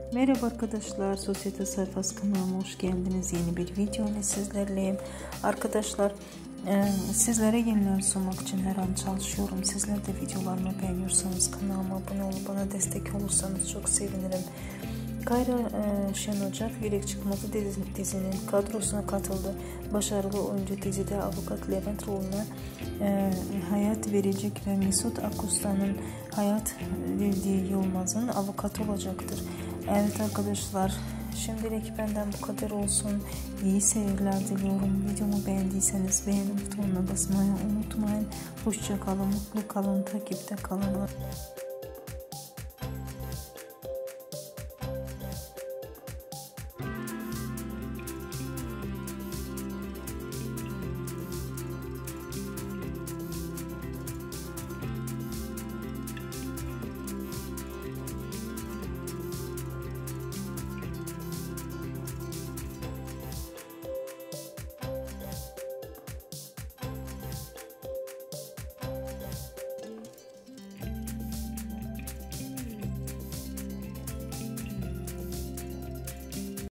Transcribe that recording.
Merhaba arkadaşlar, Sosyete Sayfası kanalıma hoş geldiniz. Yeni bir video ile sizlerleyim. Arkadaşlar, sizlere yeniler sunmak için her an çalışıyorum. Sizler de videolarımı beğeniyorsanız kanalıma abone olup bana destek olursanız çok sevinirim. Kayra Şenocak Yürek Çıkması dizinin kadrosuna katıldı. Başarılı oyuncu dizide avukat Levent rolüne hayat verecek ve Mesut Akusta'nın hayat verdiği Yılmaz'ın avukatı olacaktır. Evet arkadaşlar, şimdilik benden bu kadar olsun. İyi seyirler diliyorum. Videomu beğendiyseniz beğeni butonuna basmayı unutmayın. Hoşça kalın, mutlu kalın, takipte kalın.